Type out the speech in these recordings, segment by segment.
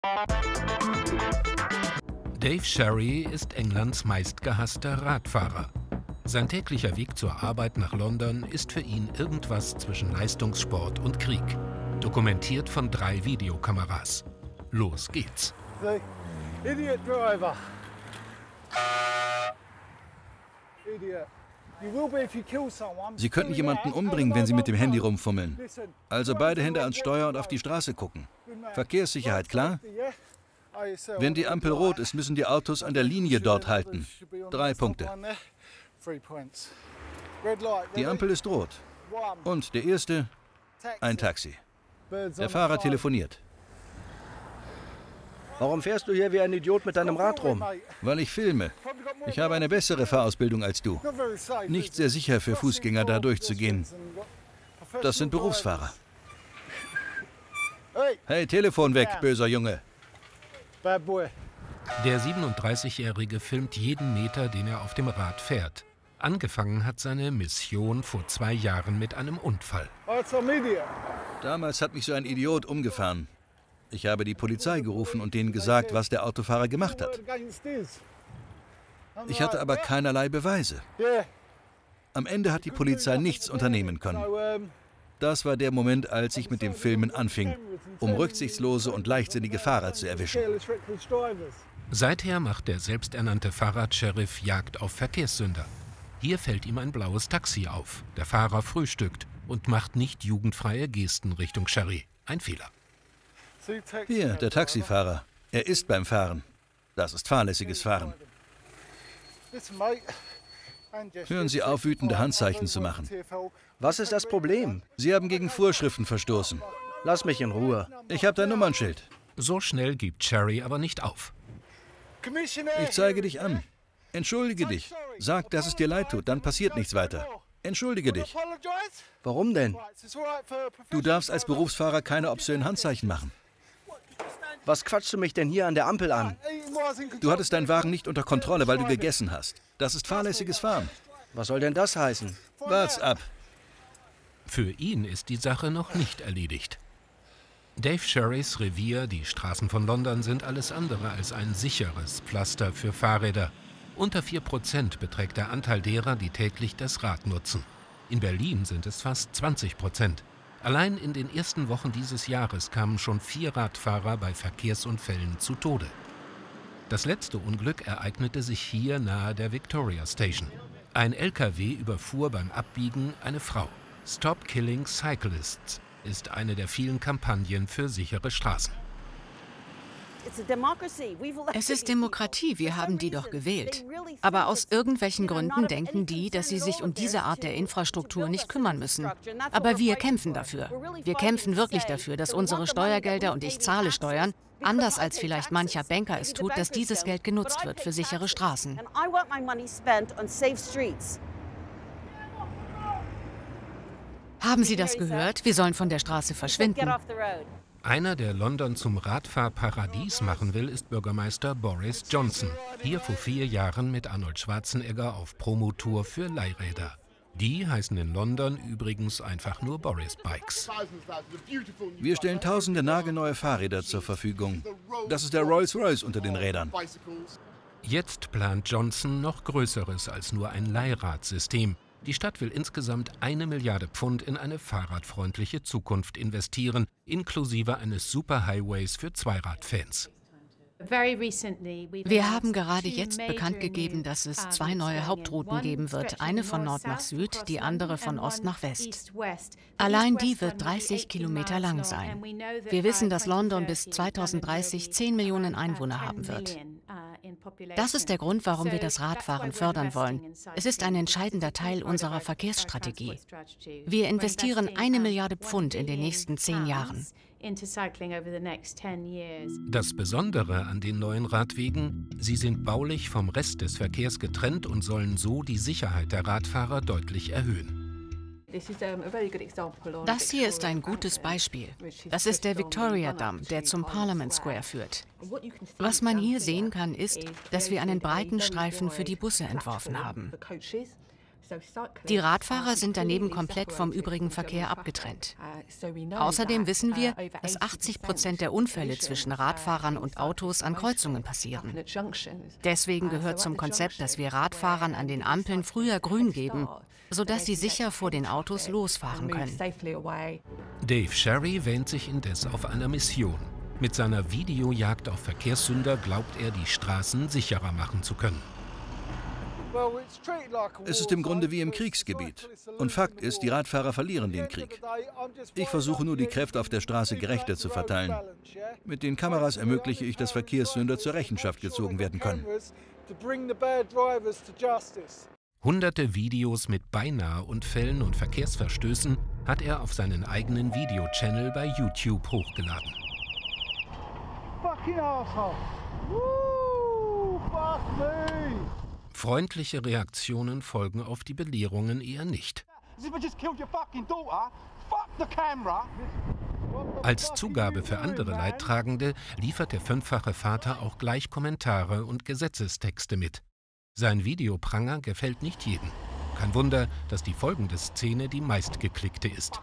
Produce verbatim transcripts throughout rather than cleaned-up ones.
Dave Sherry ist Englands meistgehasster Radfahrer. Sein täglicher Weg zur Arbeit nach London ist für ihn irgendwas zwischen Leistungssport und Krieg. Dokumentiert von drei Videokameras. Los geht's. The idiot driver. Idiot. Sie könnten jemanden umbringen, wenn Sie mit dem Handy rumfummeln. Also beide Hände ans Steuer und auf die Straße gucken. Verkehrssicherheit, klar? Wenn die Ampel rot ist, müssen die Autos an der Linie dort halten. Drei Punkte. Die Ampel ist rot. Und der erste, ein Taxi. Der Fahrer telefoniert. Warum fährst du hier wie ein Idiot mit deinem Rad rum? Weil ich filme. Ich habe eine bessere Fahrausbildung als du. Nicht sehr sicher für Fußgänger, da durchzugehen. Das sind Berufsfahrer. Hey, Telefon weg, böser Junge. Der siebenunddreißigjährige filmt jeden Meter, den er auf dem Rad fährt. Angefangen hat seine Mission vor zwei Jahren mit einem Unfall. Damals hat mich so ein Idiot umgefahren. Ich habe die Polizei gerufen und denen gesagt, was der Autofahrer gemacht hat. Ich hatte aber keinerlei Beweise. Am Ende hat die Polizei nichts unternehmen können. Das war der Moment, als ich mit dem Filmen anfing, um rücksichtslose und leichtsinnige Fahrer zu erwischen. Seither macht der selbsternannte Fahrradsheriff Jagd auf Verkehrssünder. Hier fällt ihm ein blaues Taxi auf. Der Fahrer frühstückt und macht nicht jugendfreie Gesten Richtung Sherry. Ein Fehler. Hier, der Taxifahrer. Er ist beim Fahren. Das ist fahrlässiges Fahren. Hören Sie auf, wütende Handzeichen zu machen. Was ist das Problem? Sie haben gegen Vorschriften verstoßen. Lass mich in Ruhe. Ich habe dein Nummernschild. So schnell gibt Sherry aber nicht auf. Ich zeige dich an. Entschuldige dich. Sag, dass es dir leid tut, dann passiert nichts weiter. Entschuldige dich. Warum denn? Du darfst als Berufsfahrer keine obszönen Handzeichen machen. Was quatschst du mich denn hier an der Ampel an? Du hattest deinen Wagen nicht unter Kontrolle, weil du gegessen hast. Das ist fahrlässiges Fahren. Was soll denn das heißen? Wart's ab. Für ihn ist die Sache noch nicht erledigt. Dave Sherrys Revier, die Straßen von London, sind alles andere als ein sicheres Pflaster für Fahrräder. Unter vier Prozent beträgt der Anteil derer, die täglich das Rad nutzen. In Berlin sind es fast zwanzig Prozent. Allein in den ersten Wochen dieses Jahres kamen schon vier Radfahrer bei Verkehrsunfällen zu Tode. Das letzte Unglück ereignete sich hier nahe der Victoria Station. Ein L K W überfuhr beim Abbiegen eine Frau. Stop Killing Cyclists ist eine der vielen Kampagnen für sichere Straßen. Es ist Demokratie, wir haben die doch gewählt. Aber aus irgendwelchen Gründen denken die, dass sie sich um diese Art der Infrastruktur nicht kümmern müssen. Aber wir kämpfen dafür. Wir kämpfen wirklich dafür, dass unsere Steuergelder, und ich zahle Steuern, anders als vielleicht mancher Banker es tut, dass dieses Geld genutzt wird für sichere Straßen. Haben Sie das gehört? Wir sollen von der Straße verschwinden. Einer, der London zum Radfahrparadies machen will, ist Bürgermeister Boris Johnson. Hier vor vier Jahren mit Arnold Schwarzenegger auf Promotour für Leihräder. Die heißen in London übrigens einfach nur Boris Bikes. Wir stellen tausende nagelneue Fahrräder zur Verfügung. Das ist der Rolls-Royce unter den Rädern. Jetzt plant Johnson noch Größeres als nur ein Leihradsystem. Die Stadt will insgesamt eine Milliarde Pfund in eine fahrradfreundliche Zukunft investieren, inklusive eines Superhighways für Zweiradfans. Wir haben gerade jetzt bekannt gegeben, dass es zwei neue Hauptrouten geben wird. Eine von Nord nach Süd, die andere von Ost nach West. Allein die wird dreißig Kilometer lang sein. Wir wissen, dass London bis zweitausenddreißig zehn Millionen Einwohner haben wird. Das ist der Grund, warum wir das Radfahren fördern wollen. Es ist ein entscheidender Teil unserer Verkehrsstrategie. Wir investieren eine Milliarde Pfund in den nächsten zehn Jahren. Das Besondere an den neuen Radwegen, sie sind baulich vom Rest des Verkehrs getrennt und sollen so die Sicherheit der Radfahrer deutlich erhöhen. Das hier ist ein gutes Beispiel. Das ist der Victoria Damm, der zum Parliament Square führt. Was man hier sehen kann, ist, dass wir einen breiten Streifen für die Busse entworfen haben. Die Radfahrer sind daneben komplett vom übrigen Verkehr abgetrennt. Außerdem wissen wir, dass achtzig Prozent der Unfälle zwischen Radfahrern und Autos an Kreuzungen passieren. Deswegen gehört zum Konzept, dass wir Radfahrern an den Ampeln früher grün geben, sodass sie sicher vor den Autos losfahren können. Dave Sherry wähnt sich indes auf einer Mission. Mit seiner Videojagd auf Verkehrssünder glaubt er, die Straßen sicherer machen zu können. Es ist im Grunde wie im Kriegsgebiet. Und Fakt ist, die Radfahrer verlieren den Krieg. Ich versuche nur, die Kräfte auf der Straße gerechter zu verteilen. Mit den Kameras ermögliche ich, dass Verkehrssünder zur Rechenschaft gezogen werden können. Hunderte Videos mit Beinahe-Unfällen und Verkehrsverstößen hat er auf seinen eigenen Videochannel bei YouTube hochgeladen. Freundliche Reaktionen folgen auf die Belehrungen eher nicht. Als Zugabe für andere Leidtragende liefert der fünffache Vater auch gleich Kommentare und Gesetzestexte mit. Sein Videopranger gefällt nicht jedem. Kein Wunder, dass die folgende Szene die meistgeklickte ist.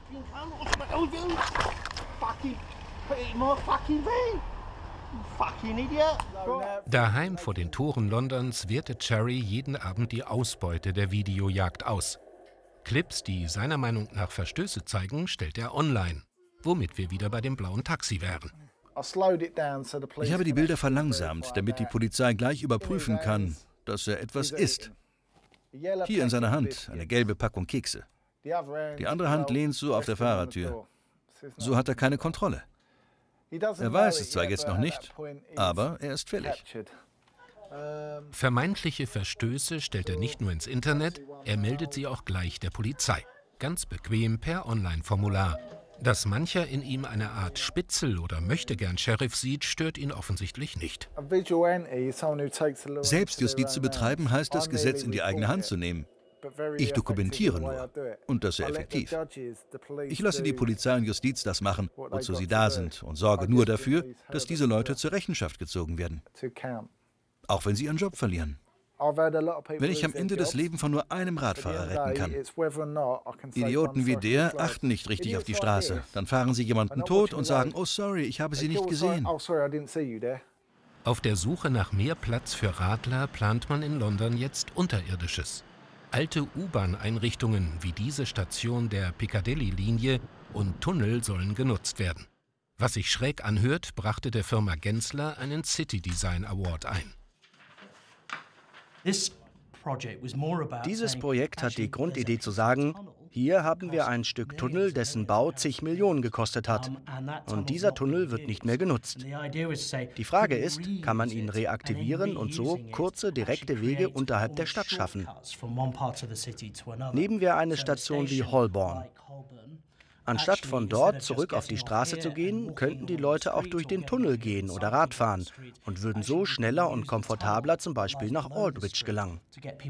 Daheim vor den Toren Londons wertet Cherry jeden Abend die Ausbeute der Videojagd aus. Clips, die seiner Meinung nach Verstöße zeigen, stellt er online, womit wir wieder bei dem blauen Taxi wären. Ich habe die Bilder verlangsamt, damit die Polizei gleich überprüfen kann, dass er etwas isst. Hier in seiner Hand eine gelbe Packung Kekse. Die andere Hand lehnt so auf der Fahrertür. So hat er keine Kontrolle. Er weiß es zwar jetzt noch nicht, aber er ist fällig. Vermeintliche Verstöße stellt er nicht nur ins Internet, er meldet sie auch gleich der Polizei. Ganz bequem per Online-Formular. Dass mancher in ihm eine Art Spitzel oder Möchtegern-Sheriff sieht, stört ihn offensichtlich nicht. Selbstjustiz zu betreiben, heißt das Gesetz in die eigene Hand zu nehmen. Ich dokumentiere nur. Und das sehr effektiv. Ich lasse die Polizei und Justiz das machen, wozu sie da sind, und sorge nur dafür, dass diese Leute zur Rechenschaft gezogen werden. Auch wenn sie ihren Job verlieren. Wenn ich am Ende das Leben von nur einem Radfahrer retten kann. Idioten wie der achten nicht richtig auf die Straße. Dann fahren sie jemanden tot und sagen, oh sorry, ich habe sie nicht gesehen. Auf der Suche nach mehr Platz für Radler plant man in London jetzt Unterirdisches. Alte U-Bahn-Einrichtungen wie diese Station der Piccadilly-Linie und Tunnel sollen genutzt werden. Was sich schräg anhört, brachte der Firma Gensler einen City Design Award ein. Dieses Projekt hat die Grundidee zu sagen, hier haben wir ein Stück Tunnel, dessen Bau zig Millionen gekostet hat. Und dieser Tunnel wird nicht mehr genutzt. Die Frage ist, kann man ihn reaktivieren und so kurze, direkte Wege unterhalb der Stadt schaffen? Nehmen wir eine Station wie Holborn. Anstatt von dort zurück auf die Straße zu gehen, könnten die Leute auch durch den Tunnel gehen oder Rad fahren und würden so schneller und komfortabler zum Beispiel nach Aldwych gelangen.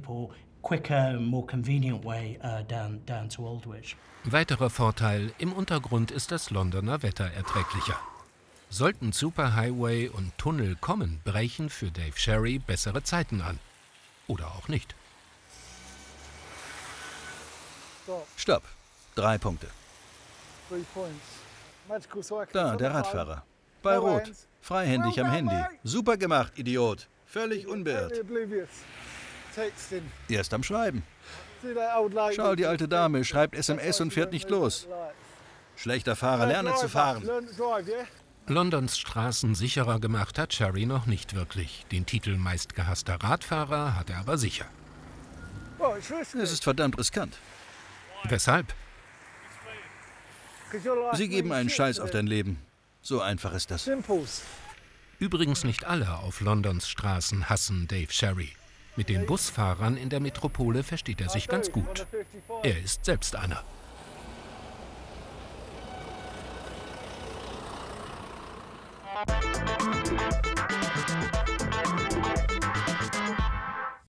Weiterer Vorteil, im Untergrund ist das Londoner Wetter erträglicher. Sollten Superhighway und Tunnel kommen, brechen für Dave Sherry bessere Zeiten an. Oder auch nicht. Stopp. Drei Punkte. Da, der Radfahrer. Bei Rot. Freihändig am Handy. Super gemacht, Idiot. Völlig unbeirrt. Erst am Schreiben. Schau, die alte Dame schreibt S M S und fährt nicht los. Schlechter Fahrer, lerne zu fahren. Londons Straßen sicherer gemacht hat Cherry noch nicht wirklich. Den Titel meistgehasster Radfahrer hat er aber sicher. Es ist verdammt riskant. Weshalb? Sie geben einen Scheiß auf dein Leben. So einfach ist das. Übrigens nicht alle auf Londons Straßen hassen Dave Sherry. Mit den Busfahrern in der Metropole versteht er sich ganz gut. Er ist selbst einer.